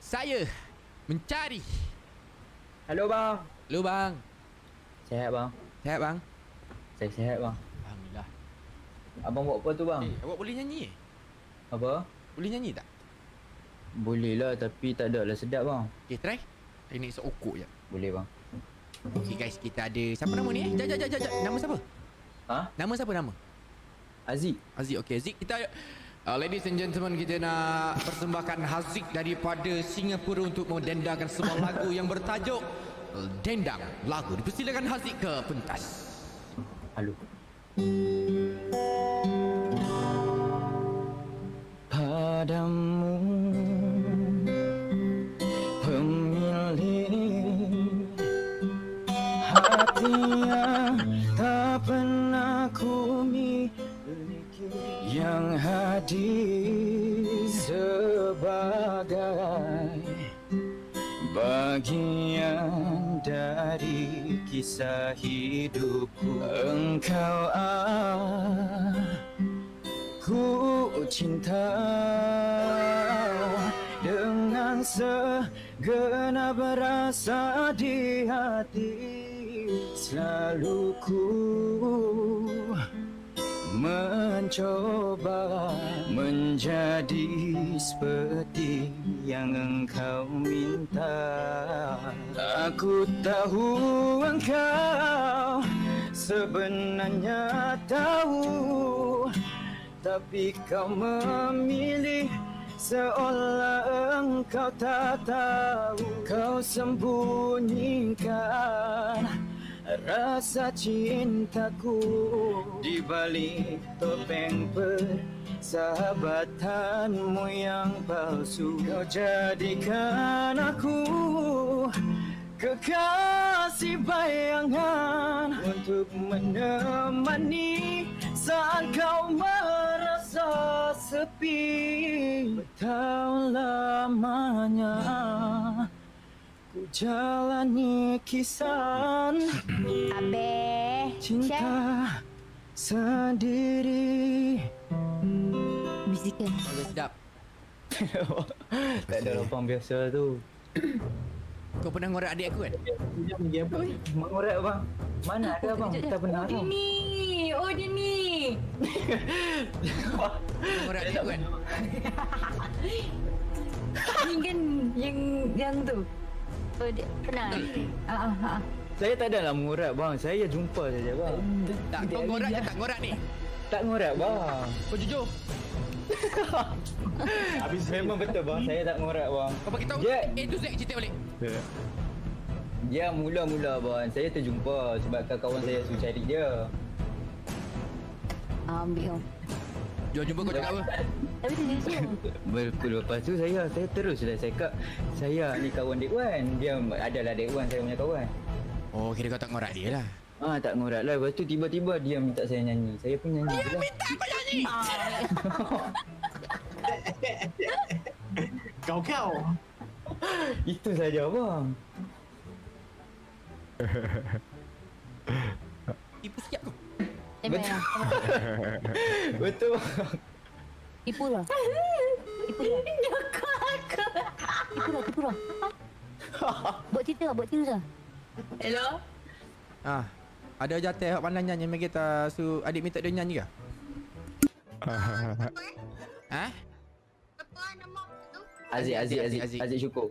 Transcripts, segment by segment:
Saya mencari. Halo bang. Halo bang. Sehat bang? Sehat bang? Saya sehat bang. Alhamdulillah. Abang buat apa tu bang? Awak boleh nyanyi Apa? Boleh nyanyi tak? Boleh lah tapi tak ada lah sedap bang. Okay, try. Teknik seokok je. Boleh bang. Okay guys, kita ada. Siapa nama ni Jap. Nama siapa? Ha? Nama siapa nama? Aziz. Aziz. Okay, Aziz kita... ladies and gentlemen, kita nak persembahkan Haziq daripada Singapura untuk mendendangkan sebuah lagu yang bertajuk Dendang Lagu. Dipersilakan Haziq ke pentas. Halo. Padamu pemilik hati yang tak pernah ku miliki, yang hadir sebagai bagian dari kisah hidupku. Engkau aku cinta dengan segenap rasa di hati. Selalu ku mencoba menjadi seperti yang engkau minta. Aku tahu engkau sebenarnya tahu, tapi kau memilih seolah engkau tak tahu. Kau sembunyikan rasa cintaku di balik topeng persahabatanmu yang palsu. Kau jadikan aku kekasih bayangan untuk menemani saat kau merasa sepi. Bertahun lamanya ku jalani kisah cinta sendiri. Musical. Sedap. Tak ada lapang biasa tu. Kau pernah ngorak adik aku kan? Mengorak bang. Mana ada bang? Tak pernah Dia bang. ni. Oh dia ni. Ngorak adik aku kan? Ni kan yang tu. Oh dia pernah. Saya tak ada lah mengorak bang. Saya jumpa saja bang. Tak, kau ngorak ke tak ngorak ni? Tak ngorak bang. Kau jujur. Habis memang betul bang. Saya tak ngorak bang. Kau bagi tahu Dia- A to Z cerita balik. Dia mula-mula bang. Saya terjumpa sebab kawan saya suruh cari dia. Ambil. Jom jumpa kau cakap apa? Tapi tu dia siap. Lepas tu saya terus dah cakap, saya ni kawan Dek Wan. Dia adalah Dek Wan, saya punya kawan. Oh, kira kau tak ngorak dia lah. Tak ngorak lah. Lepas tu tiba-tiba dia minta saya nyanyi. Saya pun nyanyi je lah. Minta kau nyanyi. Kau. Itu saja bang. Tipu siap kau. Betul. Betul bang. Tipu lah. Tipu lah. Tipu lah. Buat cerita lah. Hello? Ada jatah hak pandai nyanyi, mari kita su adik minta dia nyanyi ke? Ha? Apa nama tu? Aziz Syukur.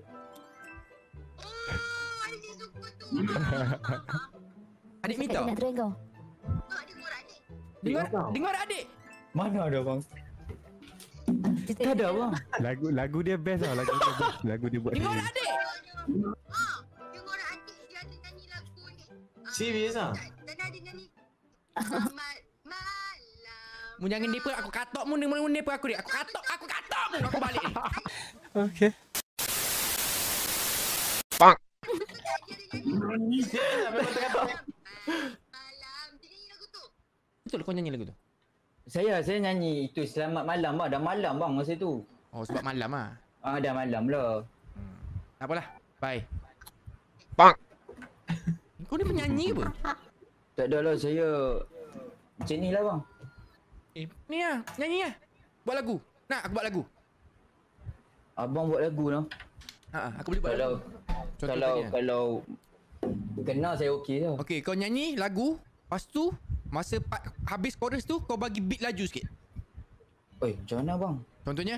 Oh, Aziz suka tu. Adik minta. Dia nak try kau. Tak ada ngorak ni. Dengar adik. Mana ada bang? Cerita Tak ada bang. Lagu dia best lah, lagu dia buat Dengar sendiri. adik. Dia ngorak adik dia ada nyanyi lagu ni. Serius ah? Dan ada nyanyi Selamat malam. Mu jangan depa aku katok mu ni depa aku dia. Aku katok mu. Aku balik ni. Okay. Nyanyi je lah memang terkata. Malam. Dia nyanyi lagu tu. Betul kau nyanyi lagu tu? Saya nyanyi itu selamat malam bang. Dah malam bang masa tu. Oh, sebab malam ah. Dah malam lah. Tak apalah. Bye. Bang. Kau ni penyanyi ke apa? Tak ada lah saya macam ni lah bang. Ni lah, nyanyi lah. Buat lagu. Nak aku buat lagu. Abang buat lagu lah. Aku boleh buat Kalau lagu. Contoh kalau tadi, kalau kena saya okey je. Okey, kau nyanyi lagu. Lepas tu masa habis chorus tu kau bagi beat laju sikit. Oi, macam mana bang? Contohnya.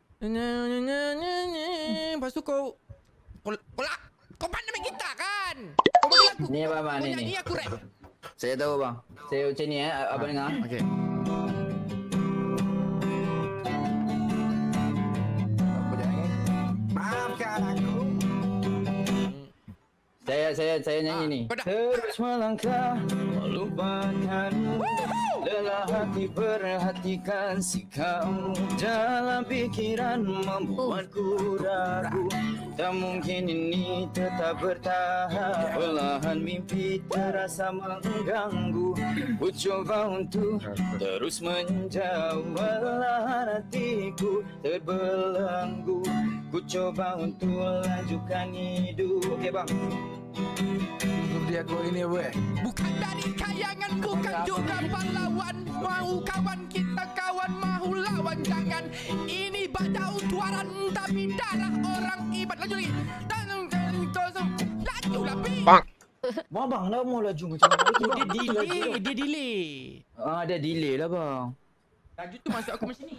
Lepas tu kau pandai main gitar kan? Kau bagi lagu. Ni abang Kau ni nyanyi ni. aku rap. Saya tahu bang. Saya macam ni abang dengar. Okey. Saya nyanyi ni. kau dah- Terus melangkah melupakanmu. Lelah hati perhatikan sikapmu. Dalam pikiran membuatku ragu. Tak mungkin ini tetap bertahan. Perlahan mimpi terasa mengganggu. Ku coba untuk terus menjauh. Perlahan hatiku terbelenggu. Ku coba untuk lanjutkan hidup. Okey bang. Dia aku ini apa? Bukan dari kayangan, bukan juga pahlawan. Mau kawan kita kawan, mahu lawan jangan. Ini badau tuaran, tapi darah orang ibat. Laju lagi. Laju lah, Pi. Bang lama laju macam mana? Dia delay. Ada delay lah bang. Laju tu masuk aku macam ni.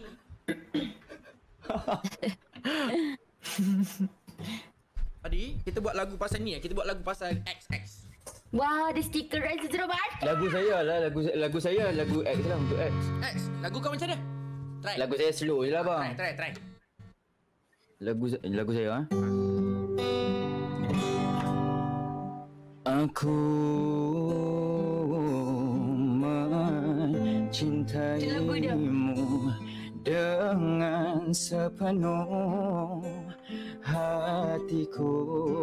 Tadi kita buat lagu pasal ni, kita buat lagu pasal XX. Wah, ada stiker Rise Zero Band. Lagu saya lah, lagu saya lagu X lah untuk X. X, lagu kau macam mana? Try. Lagu saya slow je lah bang. Try. Lagu saya Aku mencintaimu dengan sepenuh hatiku.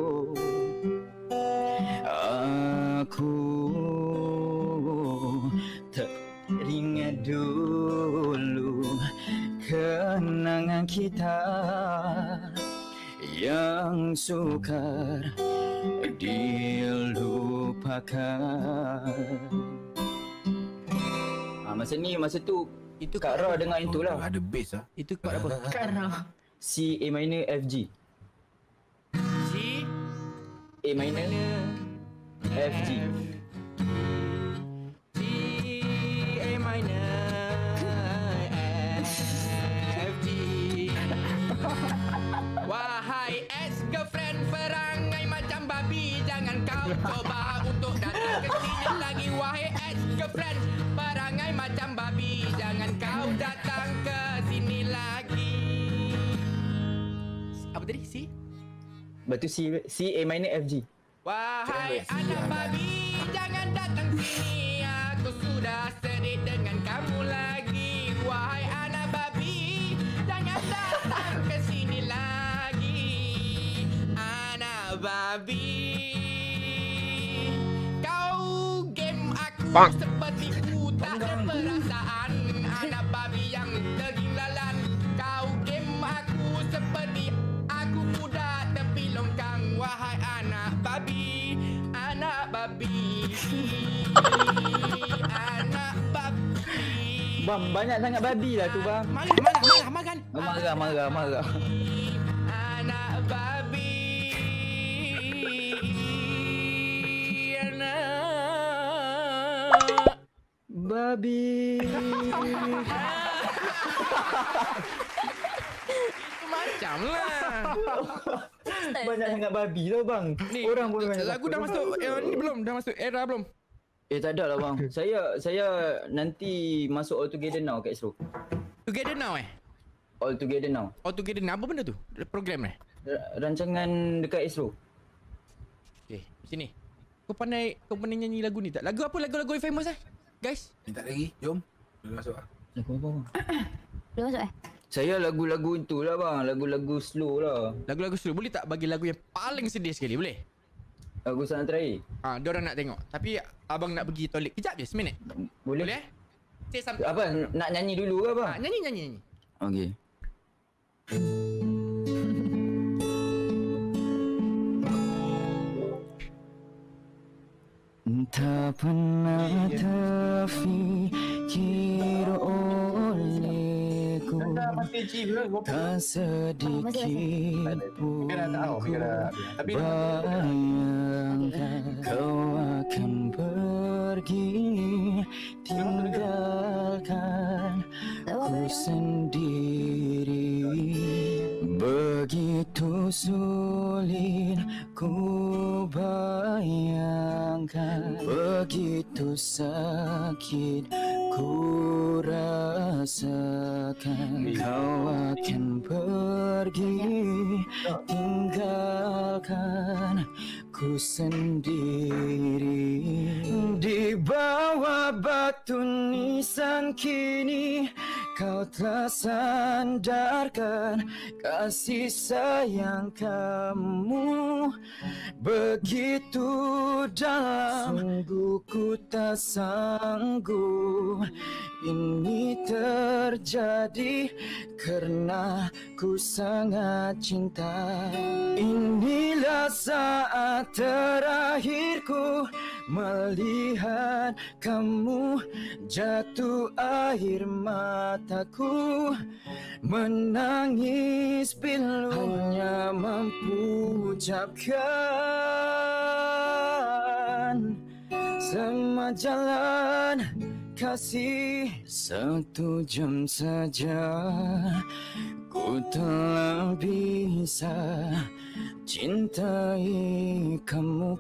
Aku teringat dulu kenangan kita yang sukar dilupakan. Masa tu Itu Kak Ra dengar itulah. Ada bass ah. Itu kau apa? Karena C A minor F G. C A minor F G. G A minor F G. Wahai ex-girlfriend, perangai macam babi, jangan kau coba untuk datang ke sini lagi. Wahai ex-girlfriend, perangai macam babi, jangan kau datang ke sini lagi. Apa tadi? C? Batu C A minor F G. Wahai anak babi, jangan datang sini. Aku sudah sedih dengan kamu lagi. Wahai anak babi, jangan datang ke sini lagi. Anak babi, kau game aku seperti ku tak ada perasaan. Anak babi yang tergilalan, kau game aku seperti aku kuda tepi longkang. Wahai anak babi, anak babi, anak babi. Bang, banyak sangat babi lah tu bang. Marah kan? Marah. Anak babi, anak Babi. itu macam lah. Banyak sangat babi tau bang. Ni, Orang pun lagu dah masuk ni belum? Dah masuk era belum? Tak ada lah bang. Saya nanti masuk All Together Now kat Astro. Together Now All Together Now. Oh, Together Now apa benda tu? Program Rancangan dekat Astro. Okay, sini. Kau pandai nyanyi lagu ni tak? Lagu apa? Lagu-lagu yang famous guys? Ni tak lagi. Jom. Boleh masuk ah. Lagu apa bang? belum masuk Saya lagu-lagu tu lah bang. Lagu-lagu slow lah. Lagu-lagu slow. Boleh tak bagi lagu yang paling sedih sekali? Boleh? Lagu sangat terakhir. Diorang nak tengok. Tapi abang nak pergi toilet. Kejap je, seminit. Boleh? Boleh? Say something. Apa? Nak nyanyi dulu ke bang? Nyanyi. Okey. Tak pernah terfikir olehku pasti achieve lah. Gua tak sedikit pun Mungkin dah tahu. Mungkin dah. Tapi bayangkan kau akan pergi, tinggalkan ku sendiri. Begitu sulit ku bayangkan, begitu sakit ku rasakan. Kau akan pergi, tinggalkan ku sendiri. Di bawah batu nisan kini kau telah sandarkan kasih sayang kamu begitu dalam. Sungguh ku tak sanggup ini terjadi karena ku sangat cinta. Inilah saat terakhirku melihat kamu, jatuh air mataku menangis pilu, hanya mampu ucapkan selamat jalan kasih. 1 jam saja ku telah bisa cintai kamu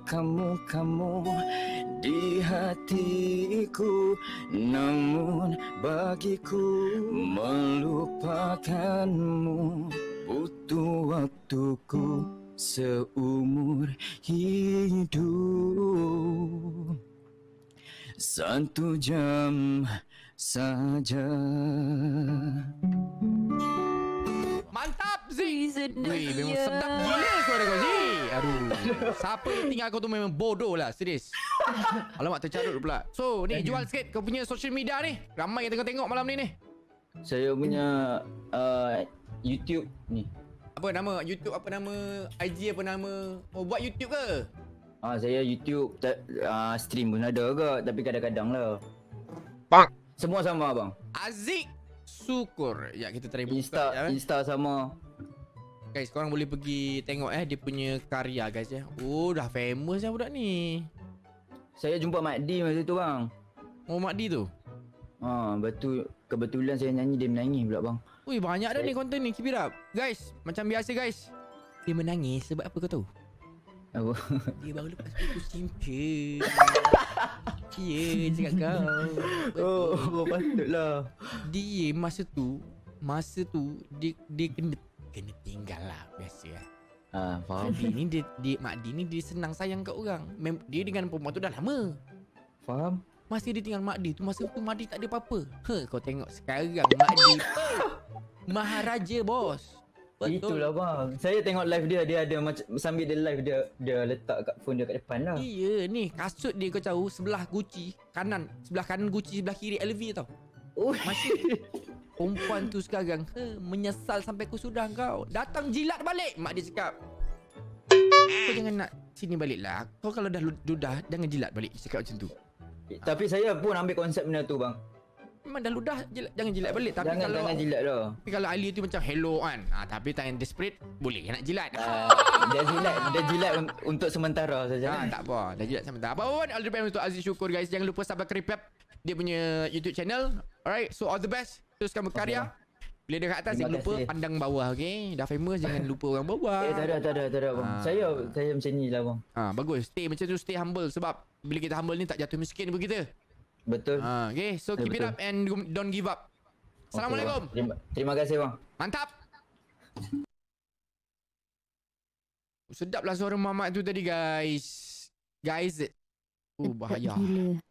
di hatiku. Namun bagiku melupakanmu butuh waktuku seumur hidup. 1 jam saja. Mantap Zik. Sedap Wih, memang ya. sedap gila suara kau Zik. Aduh. Siapa yang tinggal kau tu memang bodoh lah. Serius. Alamak tercarut pula. So ni jual sikit kau punya social media ni. Ramai yang tengok-tengok malam ni. Saya punya YouTube ni. Apa nama YouTube, apa nama IG, apa nama? Oh buat YouTube ke? Saya YouTube stream pun ada ke, tapi kadang-kadang lah. Bang. Semua sama bang. Aziz Syukur. Ya kita try buka. Insta sama. Guys, korang boleh pergi tengok dia punya karya guys ya. Oh dah famous lah budak ni. Saya jumpa Mak D masa tu bang. Oh Mak D tu. Kebetulan saya nyanyi, dia menangis pula bang. Ui banyak dah ni konten ni. Keep it up. Guys, macam biasa guys. Dia menangis sebab apa kau tahu? Apa? Dia baru lepas putus cinta. Ya, cakap kau. Oh, patutlah. Dia masa tu dia kena tinggal lah biasa lah. Faham. Tapi ni Mak D ni dia senang sayang kat orang. Dia dengan perempuan tu dah lama. Faham? Masa dia tinggal Mak D tu, masa tu Mak D tak ada apa-apa. Kau tengok sekarang Mak D Maharaja bos. Betul. Itulah bang. Saya tengok live dia ada macam sambil dia live dia letak kat phone dia kat depan lah. Iya ni kasut dia kau tahu sebelah Gucci kanan, sebelah kanan Gucci, sebelah kiri LV tau. Oh. Masih perempuan tu sekarang menyesal sampai ke sudah kau. Datang jilat balik. Mak dia cakap, kau jangan nak sini balik lah. Kau kalau dah ludah jangan jilat balik. Dia cakap macam tu. Tapi saya pun ambil konsep benda tu bang. Memang dah ludah jangan jilat balik. Tapi Jangan jilat lah. Tapi kalau Ali tu macam hello kan. Tapi tangan desperate boleh nak jilat. Dia jilat untuk sementara saja. Tak apa. Dah jilat sementara. Apa pun all the best untuk Aziz Syukur guys. Jangan lupa subscribe Kripap dia punya YouTube channel. Alright, so all the best. Teruskan berkarya. Bila dia kat atas jangan lupa pandang bawah, okey? Dah famous jangan lupa orang bawah. Tak ada bang. Saya macam ni lah bang. Bagus. Stay macam tu, stay humble sebab bila kita humble ni tak jatuh miskin pun kita. Betul. Okay, so keep it up and don't give up. Assalamualaikum. Terima kasih bang. Mantap. Sedaplah suara mamak tu tadi guys. Bahaya. Gila.